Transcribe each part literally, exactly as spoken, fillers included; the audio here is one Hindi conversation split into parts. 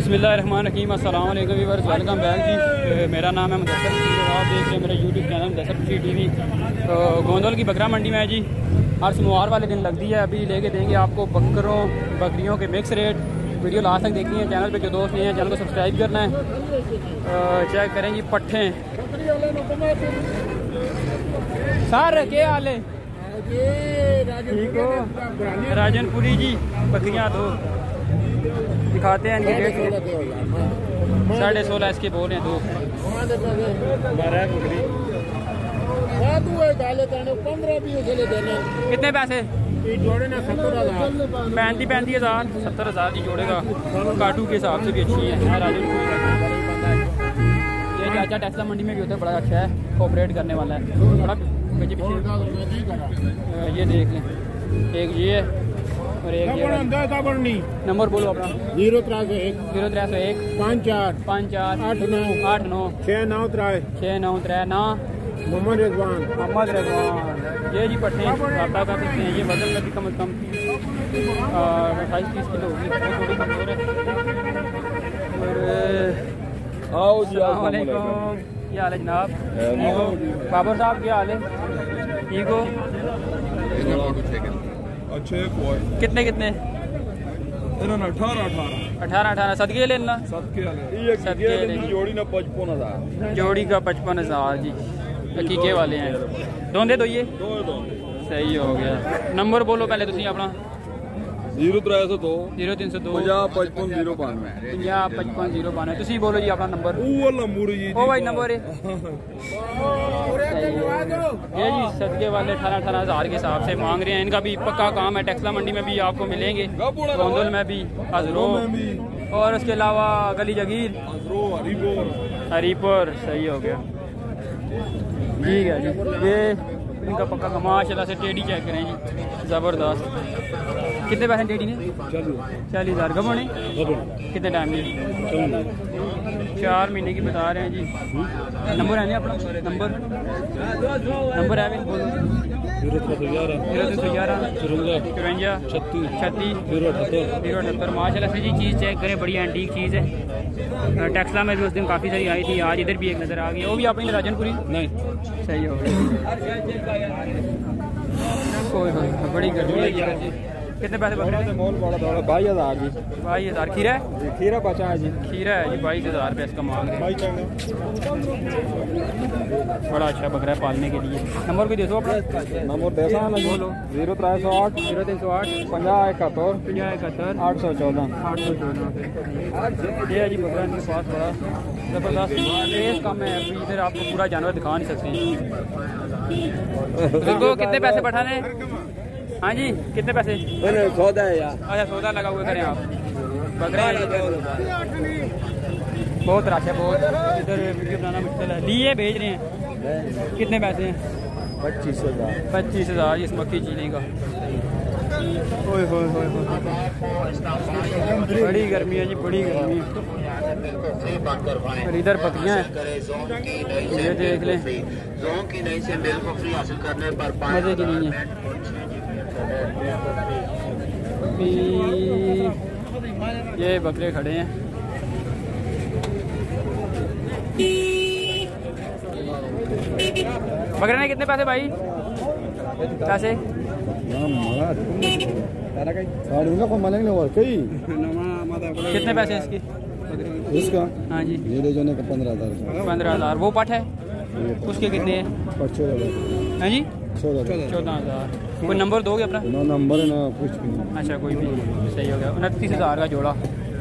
बिस्मिल्लाहिर्रहमानिर्रहीम, अस्सलाम वालेकुम व्यूअर्स, वेलकम बैक जी। मेरा नाम है मुदस्सिर, आप देख रहे हैं मेरा यूट्यूब चैनल मुदस्सिर टीवी। तो गोंदल की बकरा मंडी में है जी, हर सोमवार वाले दिन लगती है। अभी लेके देंगे आपको बकरों बकरियों के मिक्स रेट। वीडियो लास्ट तक देखनी है। चैनल पे जो दोस्त नहीं है चैनल को सब्सक्राइब करना है। चेक करें जी पट्ठे सर क्या हाल है? ठीक हो? राजनपुरी जी बकरियाँ दो दिखाते हैं। इनके रेट साढ़े सोलह इसके बोल रहे हैं दो। कितने पैसे? पैंतीस पैंतीस हज़ार सत्तर हज़ार की जोड़ेगा। काटू के हिसाब से भी अच्छी है। ये चाचा टेक्सला मंडी में भी होता है, बड़ा अच्छा है, कोऑपरेट करने वाला है। बड़ा पीछे पीछे ये देख लें, एक ये है और एक ये। नंबर बोलो अपना। जीरो त्रै सौ एक जीरो त्रै सौ एक पाँच चार पाँच चार आठ नौ आठ नौ छः नौ त्रै छः नौ त्रै ना मोहम्मद रिजवान। मोहम्मद रिजवान। ये जी पट्टे रब्ता कर सकते हैं। ये वजन में भी कम अज़ कम अट्ठाईस तीस किलो होगी, थोड़ी कमजोर है। और आओ जी, अस्सलामुअलैकुम, क्या हाल है जनाब? ठीक हो? बाबर साहब क्या हाल है? ठीक हो? अच्छे कितने कितने? अठारह अठारह अठारह अठारह सदके लेना। सदके जोड़ी ना पचपन हजार जोड़ी का पचपन हज़ार जी। हकीके वाले हैं। दोंदे दो ये दो दो सही हो गया। नंबर बोलो पहले तुम अपना। जीरो त्रै सौ दो जीरो तीन सौ दो पंजाब पचपन जीरो बानवे पंजाब पचपन जीरो बानवे। तुम बोलो जी अपना नंबर। ओ भाई नंबर है ये जी। सदके वाले अठारह अठारह हज़ार के हिसाब से मांग रहे हैं। इनका भी पक्का काम है। टेक्सला मंडी में भी आपको मिलेंगे, गोंदल में भी, हजरो और उसके अलावा गली जगीर हरीपुर। सही हो गया, ठीक है जी। ये इनका पक्का का माशाल्लाह से। टेडी चेक करें जी, ज़बरदस्त। कितने पैसे टेडी ने? चालीस हज़ार। गबो ने कितने टाइम की? चार महीने की बता रहे हैं जी। नंबर है नहीं अपना? नंबर नंबर है बोलो। जीरो तीन सौ ग्यारह जीरो तीन सौ ग्यारह चुरंजा छत्तीस छत्तीस जीरो अठहत्तर जीरो अठहत्तर। माशाल्लाह से जी चीज़ चेक करें, बड़ी एंटीक चीज़ है। टेक्सला में भी उस दिन काफ़ी सारी आई थी, आज इधर भी एक नज़र आ गई। वो भी अपनी राजनपुरी नहीं सही हो गया। कोई बड़ी गर्मी है। कितने पैसे बच रहे हैं? बाईस हजार जी। बाईस हज़ार। खीरा है? खीरा बचा है जी। खीरा है जी, बाईस हज़ार रुपये इसका मांग रहे हैं। बड़ा अच्छा बकरा है पालने के लिए। नंबर भी दे दो अपना। नंबर दे दो बोलो। जीरो त्रै सौ आठ जीरो तीन सौ आठ पंजाह इकहत्तर पंजाह इकहत्तर आठ सौ चौदह आठ सौ चौदह। ये है जी बकरा इनके पास बड़ा ज़बरदस्त रेस कम है। अभी इधर आपको पूरा जानवर दिखा नहीं सकते। देखो कितने पैसे बढ़ाने? हाँ जी कितने पैसे? सौदा है यार। अच्छा सौदा लगा हुआ करें आप। बकरे बहुत रश है, बहुत इधर वीडियो बनाना मुश्किल है। लिए भेज रहे हैं। कितने पैसे हैं? पच्चीस हजार पच्चीस हज़ार इस मक्खी चीनी का। ओए होए होए बड़ी गर्मी है जी, बड़ी गर्मी है। और इधर बकरियाँ हैं, ये देख लें, मजे की नहीं है। ये बकरे खड़े हैं। बकरे ने कितने पैसे भाई? पैसे कितने पैसे इसकी? इसका हाँ जी पंद्रह हजार पंद्रह हज़ार। वो पट है उसके कितने हैं? हाँ जी चौदह हज़ार। कोई नंबर दोगे अपना? ना नंबर है ना कुछ भी नहीं। अच्छा कोई भी सही हो गया। उनतीस हज़ार का जोड़ा।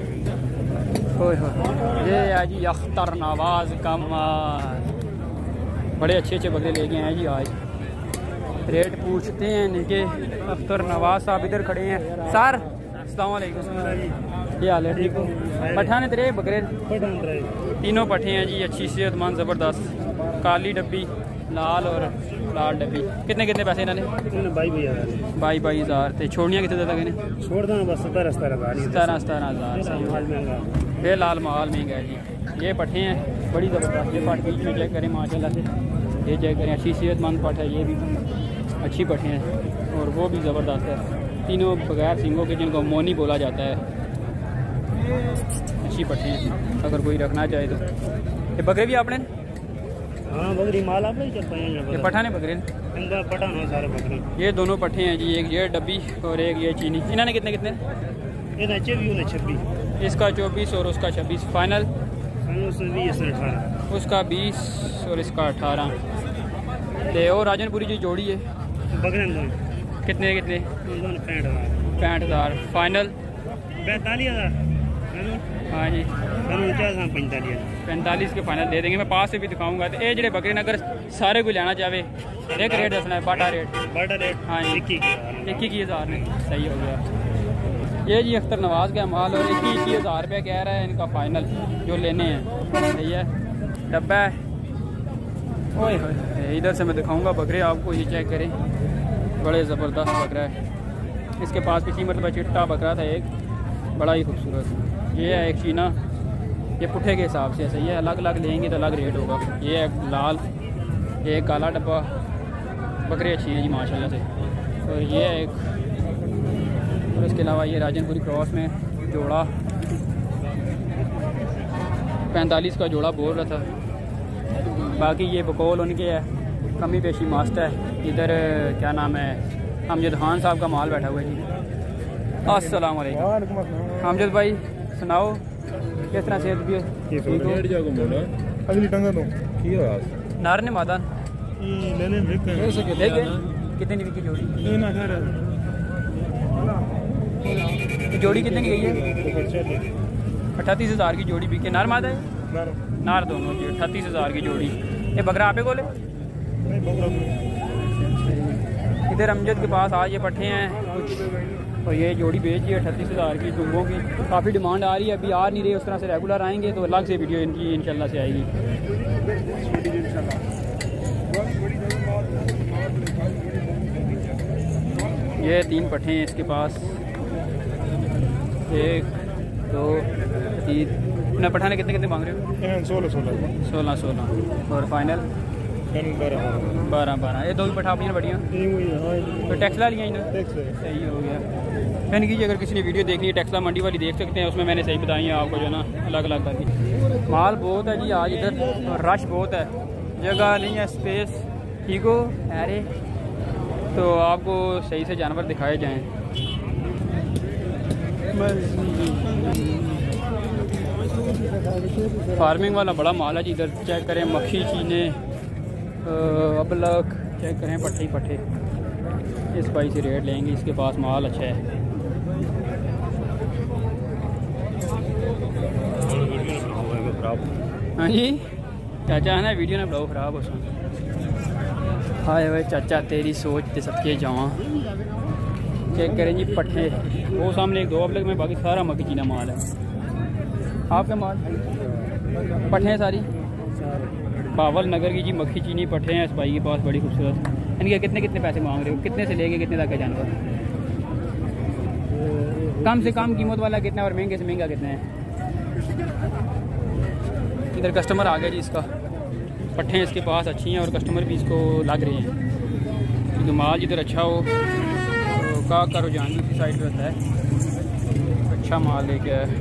ये है जी अख्तर नवाज का माल। बड़े अच्छे अच्छे बकरे लेके आए जी आज। रेट पूछते हैं इनके। अख्तर नवाज साहब इधर खड़े हैं। सर अस्सलाम वालेकुम, क्या हाल है? ठीक हो? पठान है तेरे बकरे? तीनों पठे हैं जी, अच्छी सेहतमंद ज़बरदस्त। काली डब्बी, लाल और लाल डब्बी। कितने कितने पैसे इन्होंने? बाई बाई हज़ार बाई बाई हज़ार। तो छोड़नियाँ कितने तक इन्हें? छोड़ देना बस सतारह सतारह हज़ार सतारह सतारह हज़ार। ये लाल माल महंगा है जी। ये पठे हैं बड़ी ज़बरदस्त। ये पट बीच में चेक करें माशाल्लाह से, ये चेक करें, अच्छी सेहतमंद पट है। ये भी अच्छी पठे हैं और वो भी ज़बरदस्त है। तीनों बगैर सींगों के, जिनको मोनी बोला जाता है। अच्छी पट्टी हैं अगर कोई रखना चाहे तो। ये बकरे भी आपने हाँ बकरी माल आप नहीं चल पाए ये पठाने बकरे इनका पठान हो सारे बकरे। ये दोनों पट्टे हैं जी, एक ये डब्बी और एक ये चीनी। इन्होंने कितने कितने ये नचे भी उन्हें छब्बीस इसका चौबीस और उसका छब्बीस फाइनल बीस अठारह उसका बीस और इसका अठारह। तो और राजनपुरी जो जोड़ी है बकरे दोनों कितने कितने दोनों पैंठ हज़ार पैंठ हज़ार फाइनल पैंतालीस हज़ार हाँ जी पैंतालीस पैंतालीस पैंतालीस के फाइनल दे देंगे। मैं पास से भी दिखाऊंगा। तो ये जो बकरे ने अगर सारे को लेना चाहे एक रेट दसना है बाटा रेट बड़ा रेट हाँ जी इक्कीस इक्कीस हज़ार में सही हो गया। ये जी अख्तर नवाज का माल और इक्कीस इक्कीस हज़ार रुपये कह रहा है इनका फाइनल जो लेने हैं। सही है डब्बा है। ओए होए इधर से मैं दिखाऊंगा बकरे आपको, ये चेक करें बड़े ज़बरदस्त बकरा है। इसके पास पिछली मतलब चिट्टा बकरा था एक बड़ा ही खूबसूरत। ये है एक चीना, ये पुट्ठे के हिसाब से सही है, अलग अलग लेंगे तो अलग रेट होगा। ये है लाल, ये एक काला डब्बा। बकरे अच्छी हैं जी माशाल्लाह से। और ये है एक, और इसके अलावा ये राजनपुरी क्रॉस में जोड़ा पैंतालीस का जोड़ा बोल रहा था। बाकी ये बकौल उनके है, कमी पेशी मास्टर है। इधर क्या नाम है अमजद खान साहब का माल बैठा हुआ है जी। अस्सलाम वालेकुम अमजद भाई सुनाओ किस तरह से भी अगली टंगा दो नार ने मादान कितने की बिकी जोड़ी? जोड़ी कितने की गई है? अट्ठातीस हज़ार की जोड़ी बिके। नार मादा है नार दोनों की अट्ठातीस हज़ार की जोड़ी। ये बकरा आपे बोले इधर अमजद के पास आज ये पट्ठे हैं कुछ, और ये जोड़ी बेची है अट्ठातीस हज़ार की डुम्बों की। काफ़ी डिमांड आ रही है, अभी आ नहीं रही उस तरह से। रेगुलर आएंगे तो अलग से वीडियो इनकी इंशाल्लाह से आएगी। ये तीन पट्ठे हैं इसके पास, एक दो तीन। ना पठाने कितने कितने मांग रहे हो? सोलह सोलह सोलह सोलह और फाइनल बारह बारह। ये दो भी पठा अपनी बढ़िया तो टैक्सला लिया इन्हें सही हो गया। मैंने कीजिए अगर किसी ने वीडियो देखनी है टैक्सला मंडी वाली देख सकते हैं, उसमें मैंने सही बताई है आपको जो ना अलग अलग करके। माल बहुत है जी आज इधर और रश बहुत है, जगह नहीं है, स्पेस ठीक हो अरे तो आपको सही से जानवर दिखाए जाएँ। फार्मिंग वाला बड़ा माल है जी इधर चेक करें। मक्खी चीने अबलक चेक करें, पट्टे ही पट्टे। इस भाई से रेट लेंगे, इसके पास माल अच्छा है। हाँ जी चाचा है ना वीडियो ने बनाओ खराब हो सन। हाय भाई चाचा तेरी सोच ते सबके जावा। चेक करें जी पट्टे, वो सामने एक दो अबलक में, बाकी सारा मक्खी चीना माल है। आपके माल पट्टे हैं सारी बावल नगर की जी मक्खी चीनी पट्टे हैं इस भाई के पास बड़ी खूबसूरत। इनके कितने कितने पैसे मांग रहे हो? कितने से लेके कितने तक का जानवर? कम से कम कीमत वाला कितना और महंगे से महंगा कितना है? इधर कस्टमर आ गया जी इसका। पट्टे इसके पास अच्छी हैं और कस्टमर भी इसको लग रहे हैं क्योंकि माल जिधर अच्छा हो तो का का रुझान भी उसी साइड पर रहता है। अच्छा माल लेके आया।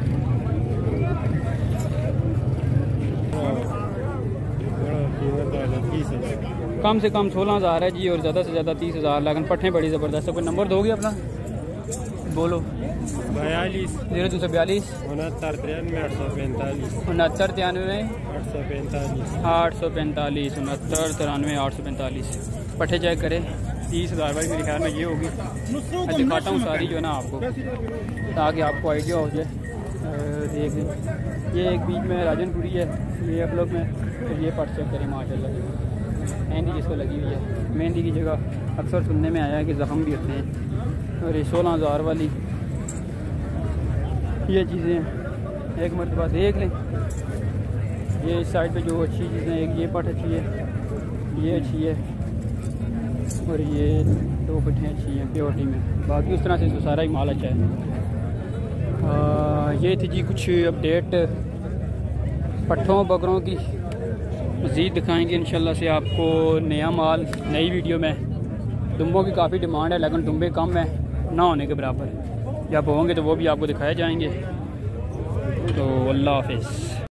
कम से कम सोलह हज़ार है जी और ज़्यादा से ज़्यादा तीस हज़ार, लेकिन पट्टे बड़ी ज़बरदस्त है। कोई नंबर दोगे अपना? बोलो। बयालीस जीरो दो सौ बयालीस उनहत्तर तिरानवे आठ सौ पैंतालीस उनहत्तर तिरानवे आठ सौ पैंतालीस आठ सौ पैंतालीस उनहत्तर तिरानवे आठ सौ पैंतालीस। पट्टे चेक करें तीस हज़ार भाई मेरे ख्याल में ये होगी। मैं दिखाता हूँ सारी जो है ना आपको ताकि आपको आइडिया हो जाए। देख ये एक बीच में राजनपुरी है, ये आप लोग में, तो ये पट चेक करें माशाल्लाह। मेहंदी जिसको लगी हुई है, मेहंदी की जगह अक्सर सुनने में आया है कि ज़ख़म भी होते हैं। और ये सोलह हज़ार वाली ये चीज़ें एक मरतबा देख लें। ये इस साइड पे जो अच्छी चीज़ें, एक ये पट अच्छी है, ये अच्छी है और ये दो पट्टें अच्छी हैं प्योरिटी में। बाकी उस तरह से तो सारा ही माल अच्छा है। आ, ये थी जी कुछ अपडेट पट्ठों बकरों की। मज़ीद दिखाएंगे इंशाल्लाह से आपको नया माल नई वीडियो में। दुम्बों की काफ़ी डिमांड है लेकिन दुम्बे कम है ना होने के बराबर। जब होंगे तो वो भी आपको दिखाए जाएंगे। तो अल्लाह हाफिज़।